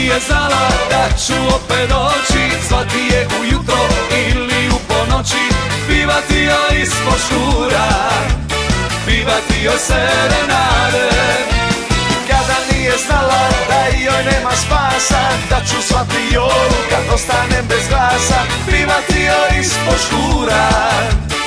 nije znala da ću opet doći, zvati je ujutro ili u ponoći, pivati joj ispod šura, pivati joj serenade. Kada nije znala da joj nema spasa, da ću zvati joj kad ostanem bez glasa, pivati joj ispod šura,